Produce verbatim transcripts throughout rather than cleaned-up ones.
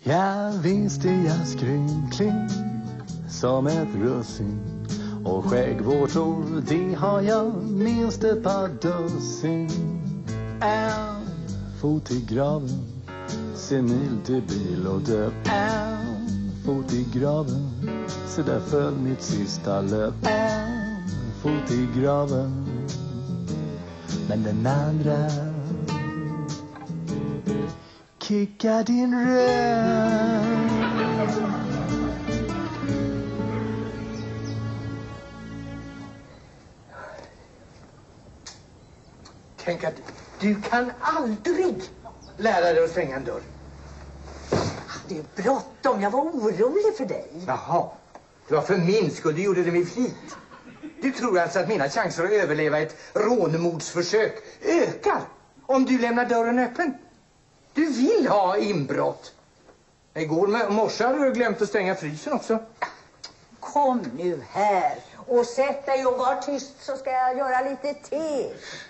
Ja, visst är jag skrynklig som ett russin. Och skäggvårtor, det har jag minst ett par dussin. En fot i graven, senil till bil och död. En fot i graven, så där föll mitt sista löp. En fot i graven, men den andra kickar din röv. Tänk att du kan aldrig lära dig att stänga en dörr. Det är bråttom. Jag var orolig för dig. Jaha. Det var för min skull. Du gjorde det med flit. Du tror alltså att mina chanser att överleva ett rånmordsförsök ökar om du lämnar dörren öppen? Du vill ha inbrott. Igår med morse hade du glömt att stänga frysen också. Kom nu här och sätt dig och var tyst så ska jag göra lite te.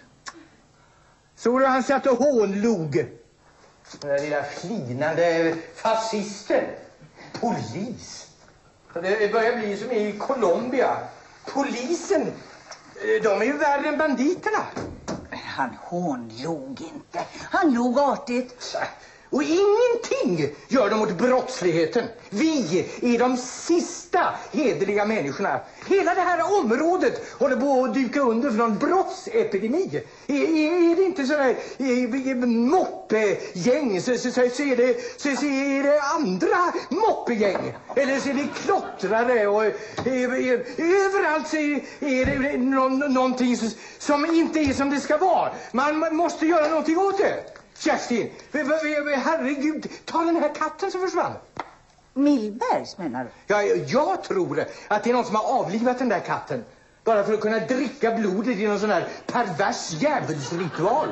Så du han satt och hånlog. Den där lilla flinande fascisten. Polis. Det börjar bli som i Colombia. Polisen, de är ju värre än banditerna. Han hånlog inte. Han log artigt. Och ingenting gör de mot brottsligheten. Vi är de sista hederliga människorna. Hela det här området håller på att dyka under för någon brottsepidemi. Är, är, är det inte sådär moppegäng så, så, så, så, är det, så, så är det andra moppegäng. Eller så är det klottrare och är, överallt så är, är det någon, någonting som, som inte är som det ska vara. Man måste göra någonting åt det. Kerstin, herregud, ta den här katten som försvann. Millbergs menar du? Ja, jag tror att det är någon som har avlivat den där katten. Bara för att kunna dricka blodet i någon sån här pervers djävulsritual.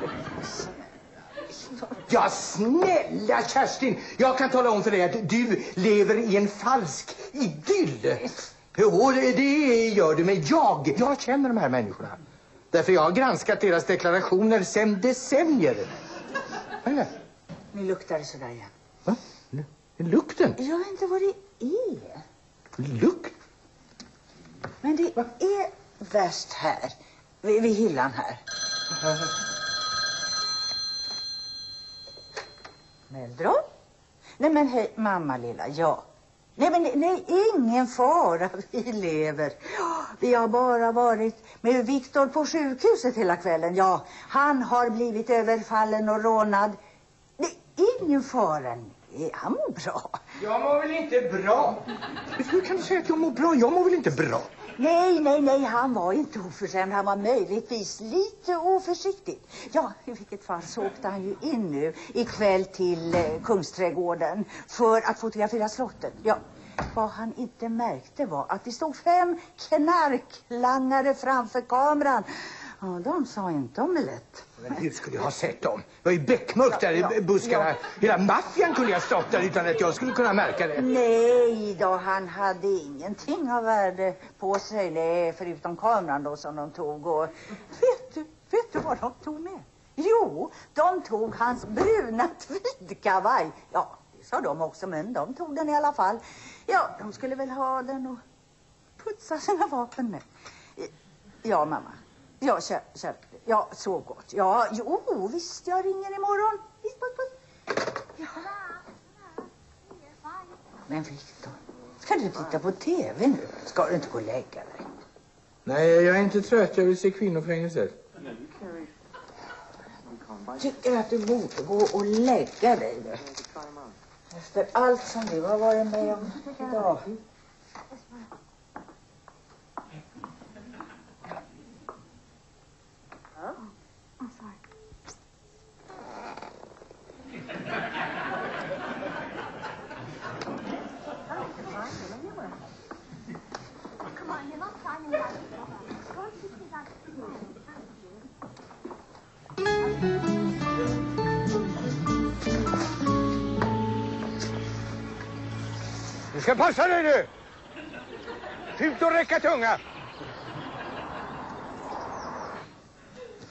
Ja, snälla Kerstin, jag kan tala om för dig att du lever i en falsk idyll. Jo, det, det gör du, men jag, jag känner de här människorna. Därför jag har granskat deras deklarationer sedan decennier. Eller? Nu luktar det sådär igen. Va? Lukten? Jag vet inte vad det är. Lukt? Men det Va? är värst här. Vid, vid hyllan här. Meldron? Nej men hej, mamma lilla, ja. Nej men nej, ingen fara, vi lever. Vi har bara varit med Viktor på sjukhuset hela kvällen. Ja, han har blivit överfallen och rånad. Det är ingen fara. Nej, han mår bra. Jag mår väl inte bra? Hur kan du säga att jag mår bra? Jag mår väl inte bra? Nej, nej, nej, han var inte oförskämd. Han var möjligtvis lite oförsiktig. Ja, i vilket fall så åkte han ju in nu ikväll till eh, Kungsträdgården för att fotografera slottet. Ja, vad han inte märkte var att det stod fem knarklangare framför kameran. Ja, de sa inte om det lätt. Men hur skulle jag ha sett dem? Det var ju bäckmörkt där ja, i buskarna. Ja. Hela maffian kunde jag stått där utan att jag skulle kunna märka det. Nej då, han hade ingenting av värde på sig. Nej, förutom kameran då som de tog. Och vet du, vet du vad de tog med? Jo, de tog hans bruna tweedkavaj. Ja, det sa de också, men de tog den i alla fall. Ja, de skulle väl ha den och putsa sina vapen med. Ja, mamma. Ja, kär, kär, ja, så gott. Ja, jo, visst, jag ringer imorgon. Visst, puss, puss. Ja. Men Viktor, ska du titta på tv nu? Ska du inte gå och lägga dig? Nej, jag är inte trött. Jag vill se kvinnofängelset. Tycker att du borde gå och lägga dig nu. Efter allt som du har varit med om idag. I'm sorry. Come on, you're not finding that. Du ska passa dig nu! Ut och räcka tunga!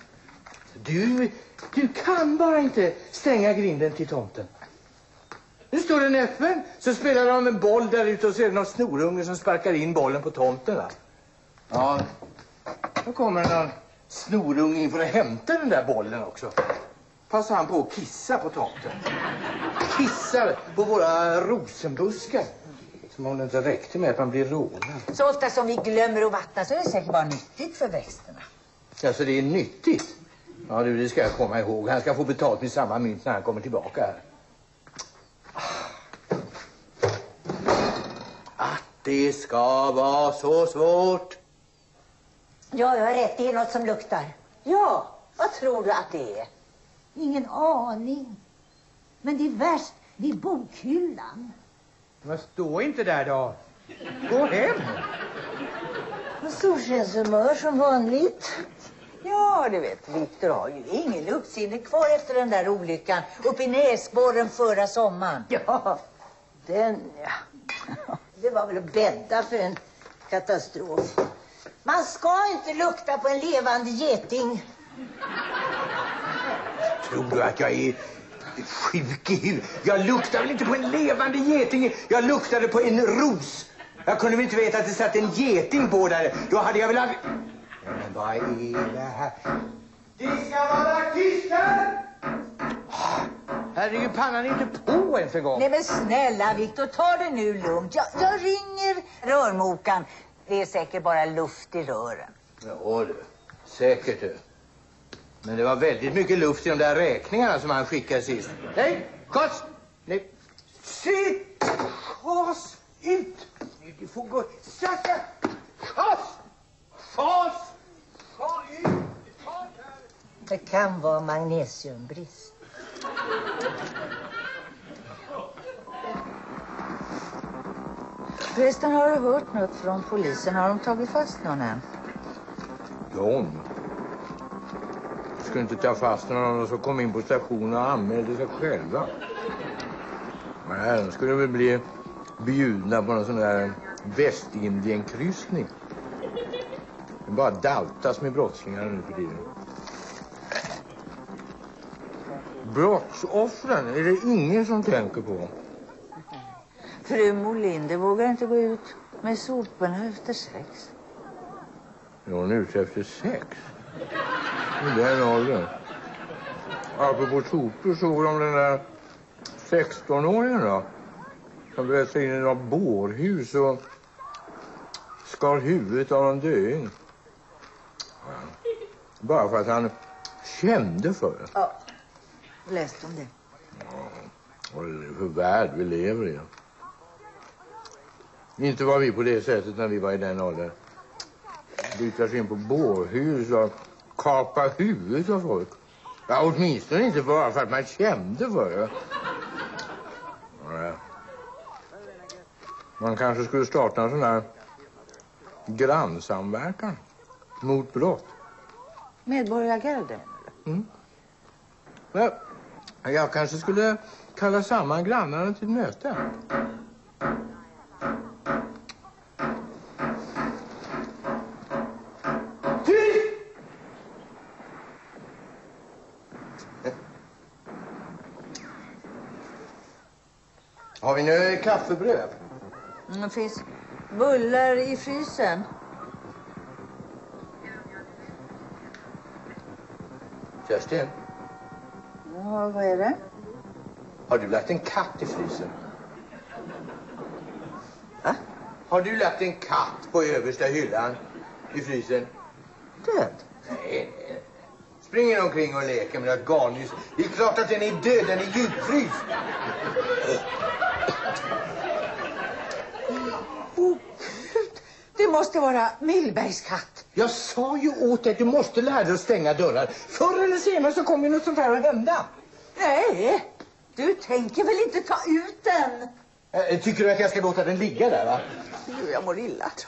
Du, du kan bara inte stänga grinden till tomten. Nu står det en öppen, så spelar de en boll där ute och så är det någon snorunge som sparkar in bollen på tomten, va? Ja, då kommer någon snorunge in för att hämta den där bollen också. Passar han på att kissa på tomten. Kissar på våra rosenbuskar. Som om det inte räckte med att man blir rånad. Så ofta som vi glömmer att vattna så är det säkert bara nyttigt för växterna. Ja, så det är nyttigt. Ja, du, det ska jag komma ihåg. Han ska få betalt med samma mynt när han kommer tillbaka här. Att det ska vara så svårt. Ja, jag har rätt. Det är något som luktar. Ja, vad tror du att det är? Ingen aning. Men det är värst vid bokhyllan. Men stå inte där då. Gå hem. Storskenshumör som vanligt. Ja, du vet, Victor har ju ingen luktsinne kvar efter den där olyckan uppe i näsborren förra sommaren. Ja, den ja. Det var väl att bädda för en katastrof. Man ska inte lukta på en levande geting. Tror du att jag är sjuk i huvudet? Jag luktar väl inte på en levande geting. Jag luktade på en ros. Jag kunde väl inte veta att det satt en geting på där. Då hade jag väl aldrig... Men vad är det här? Det ska vara tyst här! Herregud, pannan är inte på ens en gång. Nej men snälla Victor, ta det nu lugnt. Jag, jag ringer rörmokan. Det är säkert bara luft i rören. Ja du, säkert du. Men det var väldigt mycket luft i de där räkningarna som han skickade sist. Nej, Kors! Nej. Sitt! Kors! Ut! Nej, du får gå. Sakta! Kors! Fas! Fas ut! Fas här! Det kan vara magnesiumbrist. Förresten, har du hört något från polisen? Har de tagit fast någon än? De skulle inte ta fast någon som kom in på stationen och anmälde sig själva. Nej, de skulle väl bli bjudna på någon sån där Västindienkryssning. Det bara daltas med brottslingar nu för tiden. Brottsoffren är det ingen som tänker på. Fru Molinder vågar inte gå ut med soporna efter sex. Är hon ute efter sex? I den åldern. Apropå sopor såg de den där sexton-åringen då. Som bröt sig in i några bårhus och skar huvudet av en döing. Bara för att han kände för det. Ja, läste om det. Ja, vad är det för värld vi lever i? Inte var vi på det sättet när vi var i den åldern. Byta sig in på bårhus och kapa huvudet av folk. Ja, åtminstone inte bara för att man kände för det. Ja. Man kanske skulle starta en sån här grannsamverkan mot brott. Medborgargarden? Mm. Ja, jag kanske skulle kalla samman grannarna till ett möte. Har vi nu kaffebröd? Mm, det finns bullar i frysen. Kerstin, Ja, vad är det? har du lagt en katt i frysen? Va? Har du lagt en katt på översta hyllan i frysen? Död? Nej, nej. Springer omkring och leker med ett garnys. Det är klart att den är död, den är djupfryst. Oh, Gud. Det måste vara Millbergs katt. Jag sa ju åt dig att du måste lära dig att stänga dörrar. Förr eller senare så kommer ju något sånt här att hända. Nej, du tänker väl inte ta ut den? Äh, tycker du att jag ska låta den ligga där, va? Jo, jag mår illa, tror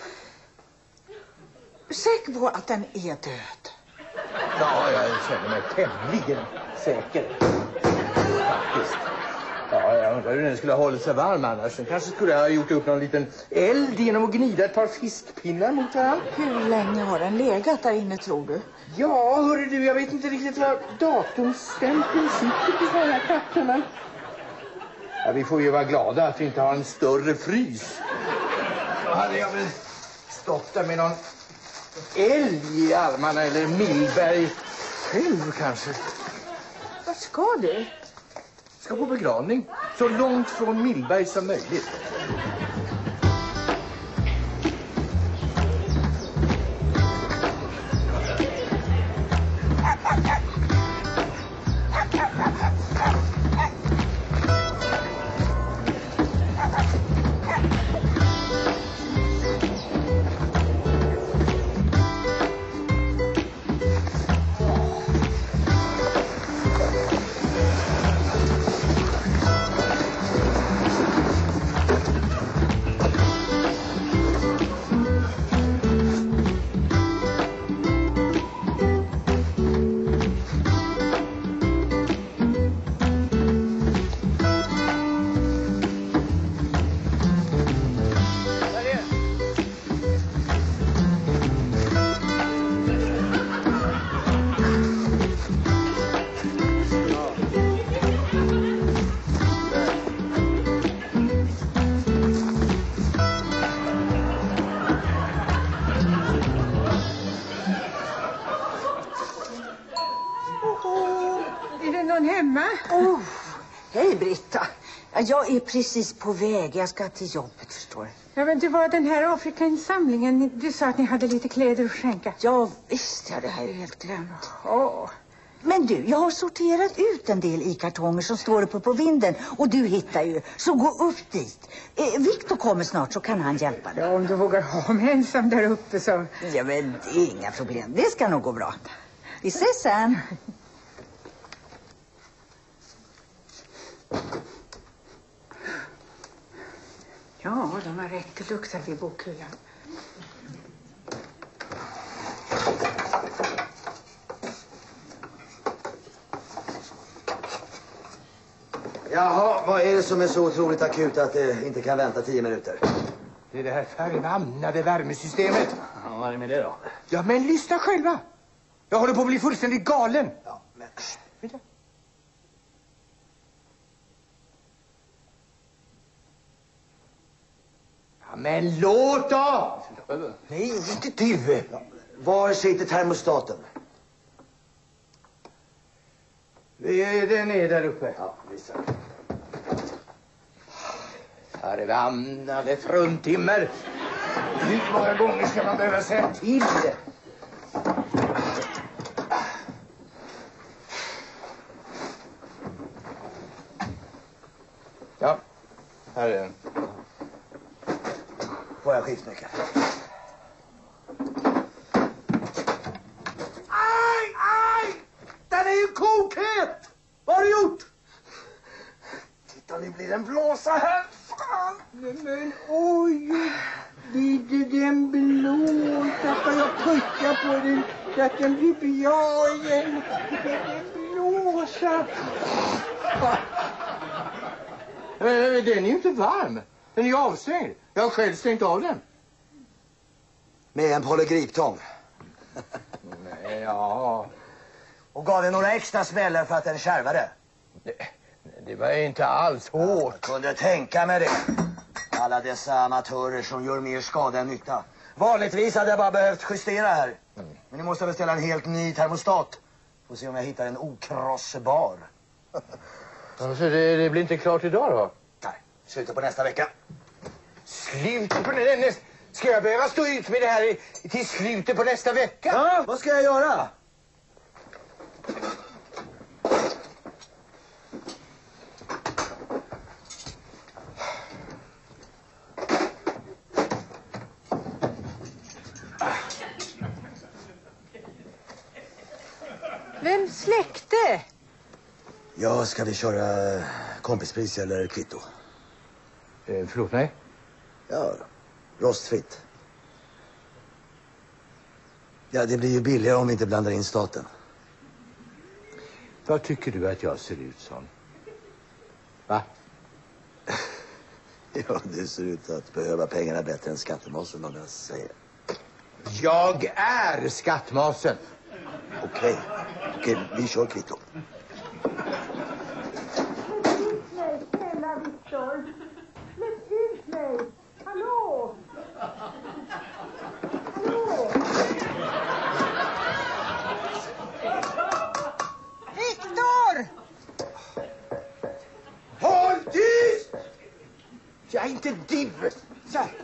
jag. Säker på att den är död. Ja, jag känner mig tämligen säker. Faktiskt. Ja, jag undrar hur den skulle ha hållit sig varm annars. Den kanske skulle ha gjort upp någon liten eld genom att gnida ett par fiskpinnar mot varandra. Hur länge har den legat där inne, tror du? Ja, hörru du, jag vet inte riktigt vad datumstämpeln sitter på den här katten. Ja, vi får ju vara glada att vi inte har en större frys. Då hade jag väl stått där med någon älg i armarna eller Millberg själv kanske. Vad ska du? Ska på begravning. Så långt från Millberg som möjligt. Oh, hej Britta. Jag är precis på väg. Jag ska till jobbet, förstår du. Ja, men det var den här Afrika-insamlingen. Du sa att ni hade lite kläder att skänka. Ja, visst. Ja, det här är helt glömt. Åh. Men du, jag har sorterat ut en del i kartonger som står uppe på vinden. Och du hittar ju. Så gå upp dit. Eh, Victor kommer snart så kan han hjälpa dig. Ja, om du vågar ha mig ensam där uppe så... Ja, men det är inga problem. Det ska nog gå bra. Vi ses sen. Ja, de har rätt. Det luktar vid bokhyllan. Jaha, vad är det som är så otroligt akut att det inte kan vänta tio minuter? Det är det här förbannade värmesystemet. Ja, vad är det med det då? Ja, men lyssna själva. Jag håller på att bli fullständigt galen. Ja, men... Vänta. Ja, men låt då! Nej, inte du. Ja, var sitter termostaten? Den är där uppe. Ja, visa. Förbannade fruntimmer. Hur många gånger ska man behöva säga till? Ja, här är den. Får jag skiftnyckeln? Aj, aj! Den är ju kokhet! Vad har du gjort? Titta, nu blir den blåsa här. Fan! Men oj, blir den blåsa? Ska jag pucka på den så att den blir bra igen? Den blåsa. Den är ju inte varm. Den är ju avstängd. Jag har själv stängt av den. Med en polygriptång. Nej, ja. Och gav den några extra smällar för att den kärvade. Det, det var inte alls hårt. Jag kunde tänka mig det. Alla dessa amatörer som gör mer skada än nytta. Vanligtvis hade jag bara behövt justera här. Mm. Men ni måste beställa en helt ny termostat. Får se om jag hittar en okrossbar. Alltså, det, det blir inte klart idag då? Nej, slutet på nästa vecka. Slutet på nästa... Ska jag behöva stå ut med det här i, till slutet på nästa vecka? Ja, vad ska jag göra? Vem släckte? Ja, ska vi köra kompispris eller kvitto? Eh, förlåt mig? Ja, rostfritt. Ja, det blir ju billigare om vi inte blandar in staten. Vad tycker du att jag ser ut som? Va? Ja, det ser ut att behöva pengarna bättre än skattemasen, om jag säger. Jag är skattmasen. Okej, okej, vi kör kvitto. Nej, snälla Victor. Viktor! Släpp ut mig! Hallå! Hallå! Viktor! Håll tyst! Jag är inte div. Så här.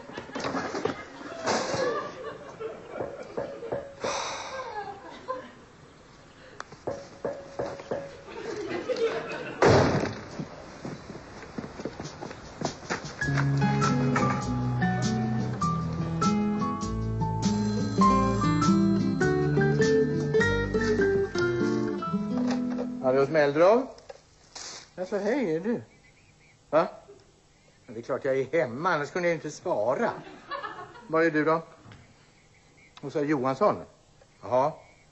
Hallå, Smäldrov? Alltså, hej, är du? Va? Det är klart jag är hemma, annars kunde jag inte svara. Var är du då? Och så Johansson? Jaha.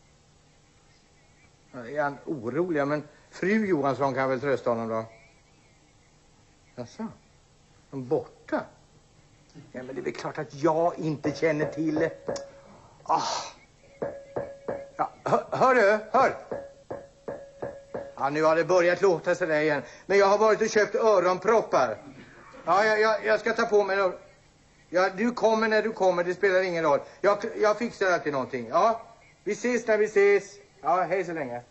Är han orolig? Men fru Johansson kan väl trösta honom då? Jaså? De är borta? Ja, men det är väl klart att jag inte känner till det. Ah. Ja, hör, hör du, hör! Ja, nu har det börjat låta sig där igen. Men jag har varit och köpt öronproppar. Ja, jag, jag, jag ska ta på mig då. Ja, du kommer när du kommer, det spelar ingen roll. Jag, jag fixar alltid någonting. Ja, vi ses när vi ses. Ja, hej så länge.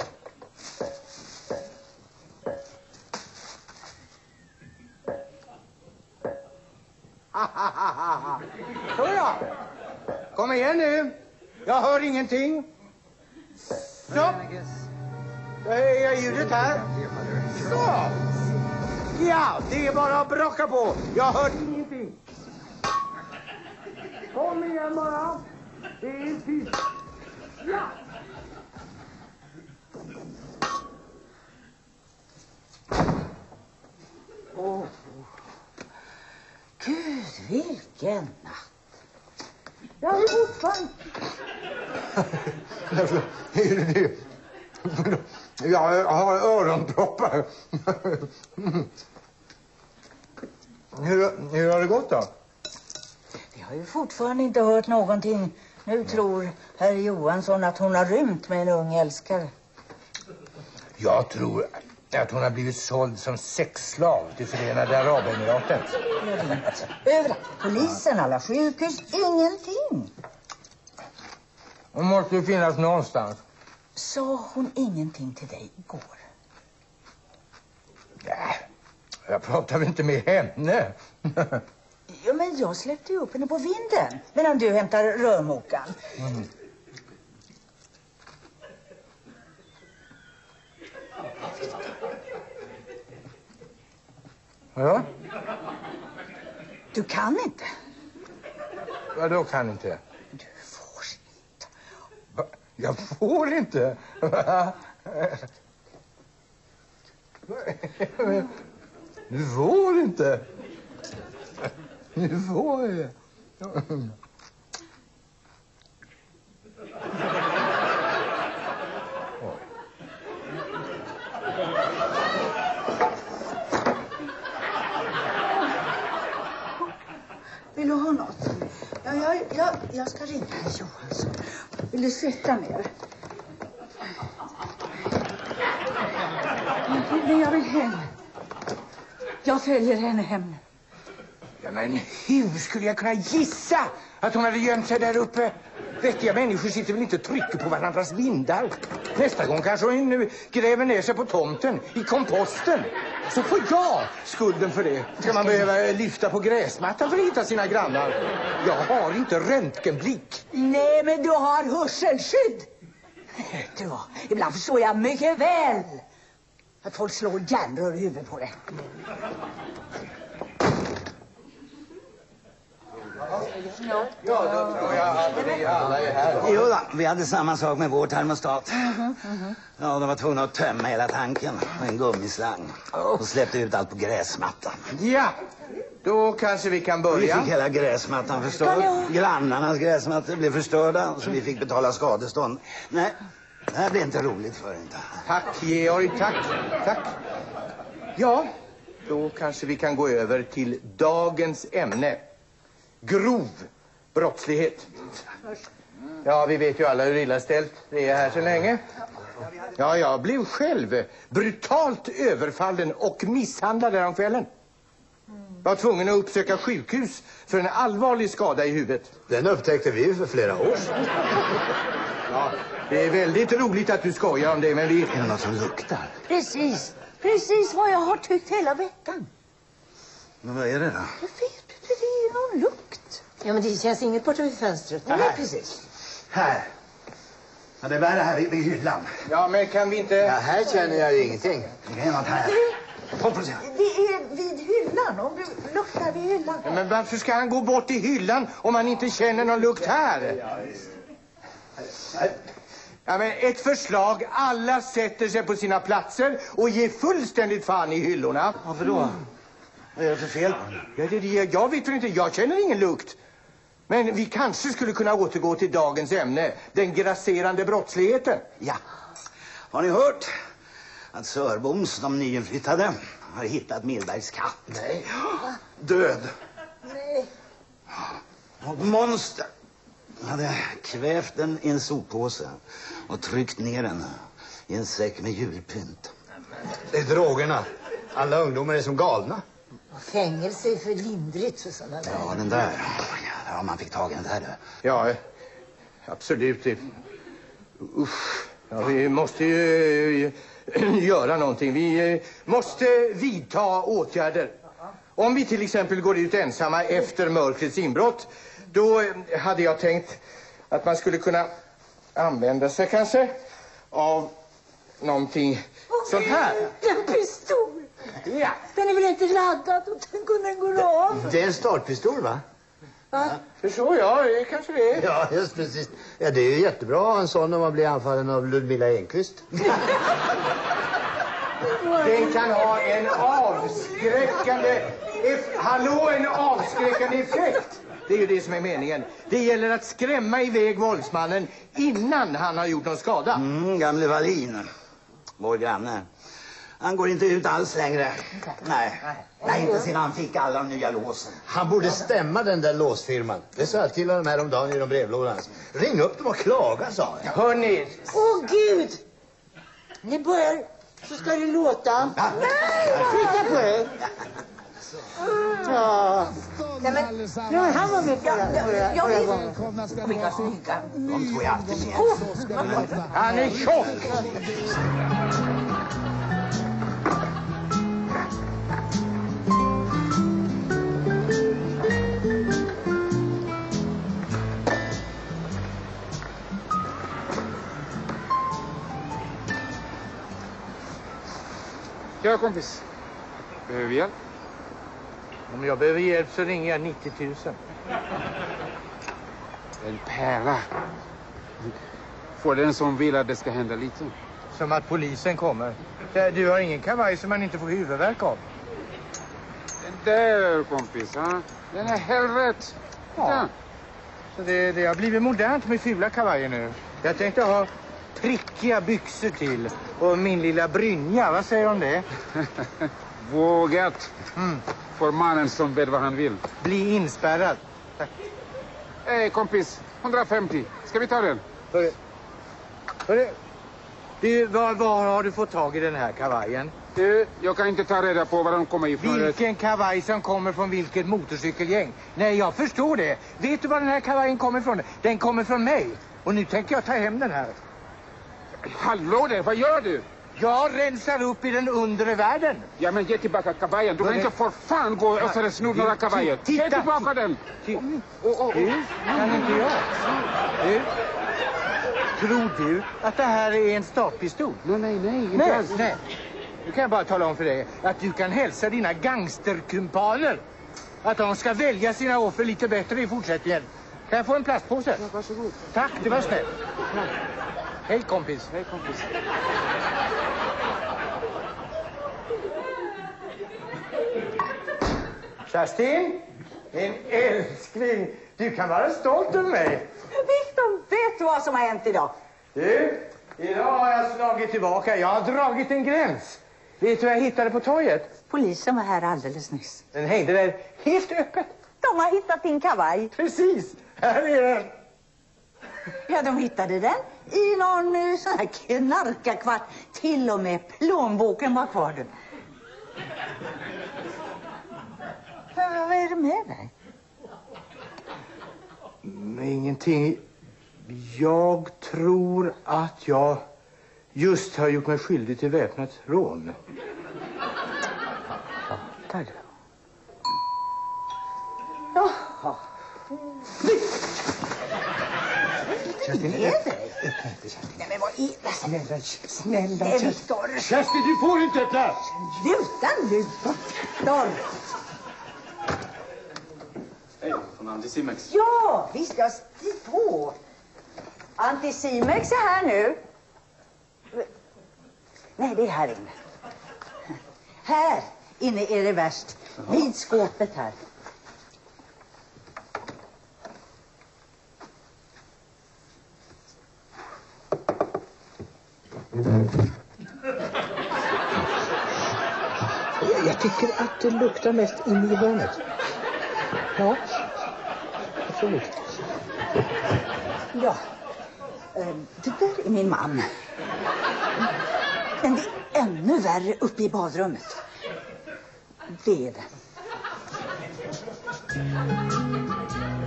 Så ja. Kom igen nu. Jag hör ingenting. Stopp. Jag höjer ljudet här. Så. Ja, det är bara att brocka på. Jag hör ingenting. Kom igen bara. Det är tyst. Ja. Åh. Gud, vilken natt. Jag är fortfarande... Är det det? Jag har öronproppar. Hur, hur har det gått då? Jag har ju fortfarande inte hört någonting. Nu tror herr Johansson att hon har rymt med en ung älskare. Jag tror att hon har blivit såld som sexslav till Förenade Arabemiraten. Överallt. Polisen, alla sjukhus, ingenting. Hon måste ju finnas någonstans. Sa hon ingenting till dig igår? Nej, jag pratar väl inte med henne. Ja, men jag släppte ju upp henne på vinden medan du hämtar rörmokan. Mm. Ja? Du kan inte. Vadå kan inte? Du får inte. Jag får inte. Du får inte. Du får inte. Vill du ha något? Ja, jag, jag, jag ska ringa herr Johansson. Vill du sitta ner? Men jag vill hem. Jag följer henne hem. Ja, men hur skulle jag kunna gissa att hon hade gömt sig där uppe? Vettiga människor sitter väl inte och trycker på varandras vindar. Nästa gång kanske hon nu gräver ner sig på tomten, i komposten. Så får jag skulden för det. Ska man behöva lyfta på gräsmattan för att hitta sina grannar? Jag har inte röntgenblick. Nej, men du har hörselskydd. Du, ibland förstår jag mycket väl att folk slår järnrör i huvudet på dig. Ja, då tror jag att vi alla är här. Jo då, vi hade samma sak med vår termostat. Uh-huh, uh-huh. Ja, de var tvungna att tömma hela tanken med en gummislang. Och släppte ut allt på gräsmattan. Ja, då kanske vi kan börja. Vi fick hela gräsmattan förstörd. Grannarnas gräsmattor blev förstörda, så vi fick betala skadestånd. Nej, det här blir inte roligt för inte. Tack, Georg, tack. Tack. Ja, då kanske vi kan gå över till dagens ämne. Grov brottslighet. Ja, vi vet ju alla hur illa ställt det är här så länge. Ja, jag blev själv brutalt överfallen och misshandlad den kvällen. Jag var tvungen att uppsöka sjukhus för en allvarlig skada i huvudet. Den upptäckte vi för flera år sedan. Ja, det är väldigt roligt att du skojar om det, men vi... Är det något som luktar? Precis, precis vad jag har tyckt hela veckan. Men vad är det då? Jag vet inte, det är någon lukt. Ja, men det känns inget borta vid fönstret. Nej, Nej. precis. Här. Ja, det är bara här vid, vid hyllan. Ja, men kan vi inte... Ja, här känner jag ju ingenting. Det är något här. Kom på sig. Det är vid hyllan, om du luktar vid hyllan. Ja, men varför ska han gå bort i hyllan om han inte känner någon lukt här? Ja, men ett förslag. Alla sätter sig på sina platser och ger fullständigt fan i hyllorna. Varför då? Vad är det för fel? Ja, det, det, jag vet väl inte, jag känner ingen lukt. Men vi kanske skulle kunna återgå till dagens ämne, den grasserande brottsligheten. Ja. Har ni hört att Sörboms, de nyinflyttade, har hittat Milbergs katt? Nej. Död. Nej. Och monster hade kvävt den i en soppåse och tryckt ner den i en säck med julpynt. Det är drogerna. Alla ungdomar är som galna. Fängelse är för lindrigt för sådana där. Ja, den där. Ja, man fick tag i den där. Ja, absolut. Usch. Ja, vi måste ju göra någonting. Vi måste vidta åtgärder. Om vi till exempel går ut ensamma efter mörkrets inbrott, då hade jag tänkt att man skulle kunna använda sig kanske av någonting sånt här. En pistol! Ja. Den är väl inte laddad och tänk om den går av? Det är en startpistol, va? Va? Förstår jag, det kanske det är. Ja, just precis. Ja, det är ju jättebra att ha en sån om man blir anfallen av Ludmilla Enqvist. Den kan ha en avskräckande... eff- Hallå, en avskräckande effekt. Det är ju det som är meningen. Det gäller att skrämma iväg våldsmannen innan han har gjort någon skada. Mm, gamle Wallin. Vår granne. Han går inte ut alls längre. Nej. Nej, inte sedan han fick alla nya låsen. Han borde stämma den där låsfirman. Det sa jag till honom häromdagen i de brevlådan. Ring upp dem och klaga, sa jag. Hörrni, Åh, Gud! Ni börjar, så ska det låta. Nej, flytta på dig. Ja. Nej, men, nu han var med på det. Jag vill... Vilka snygga. De tror jag alltid med. han är tjock. Ja, kompis. Behöver vi hjälp? Om jag behöver hjälp så ringer jag nittio tusen. En pärla. Får den som vill att det ska hända lite. Som att polisen kommer. Du har ingen kavaj som man inte får huvudvärk av. Den där, kompis. Ha? Den är helt rätt. Ja. Så det, det har blivit modernt med fula kavajer nu. Jag tänkte ha prickiga byxor till. Och min lilla brynja, vad säger du om det? Vågat. Mm. För mannen som vet vad han vill. Bli inspärrad. Tack. Hej, kompis. hundrafemtio. Ska vi ta den? Hörru. Hörru. Du, var, var har du fått tag i den här kavajen? Du, jag kan inte ta reda på var de kommer ifrån. Vilken kavaj som kommer från vilket motorcykelgäng? Nej, jag förstår det. Vet du var den här kavajen kommer ifrån? Den kommer från mig. Och nu tänker jag ta hem den här. Hallå där, vad gör du? Jag rensar upp i den undre världen. Ja, men ge tillbaka kavajen. Du kan inte för fan gå och så sno några kavajer. Ge tillbaka den. Du, kan inte jag? Du, tror du att det här är en startpistol? Nej, nej, nej. Inte Nej, alls. nej. Nu kan jag bara tala om för dig att du kan hälsa dina gangsterkumpaner att de ska välja sina offer lite bättre i fortsättningen. Kan jag få en plastpåse? Ja, varsågod. Tack, det var snällt. Hej kompis. Hej, kompis. Kerstin, min älskling, du kan vara stolt över mig. Victor, vet du vad som har hänt idag? Du, idag har jag slagit tillbaka. Jag har dragit en gräns. Vet du vad jag hittade på torget? Polisen var här alldeles nyss. Den hängde där helt öppet. De har hittat din kavaj. Precis, här är den. Ja, de hittade den i någon eh, sån här knarkarkvart. Till och med plånboken var kvar. Den. Vad är det med dig? Men ingenting. Jag tror att jag just har gjort mig skyldig till väpnat rån. Tack. Jaha. Kerstin, Vad är det? öppna inte, Kerstin. Nej, men vad är det? Snälla, snälla, Nej, Kerstin. Viktor. Kerstin, du får inte öppna! Sluta nu, Viktor. Hej, från Anticimex. Ja, visst, jag skriv på. Anticimex är här nu. Nej, det är här inne. Här inne är det värst. Vid skåpet här. Jag, jag tycker att det luktar mest in i hörnet. Ja, absolut. Ja, eh, det där är min man. Men det är ännu värre uppe i badrummet. Det är det.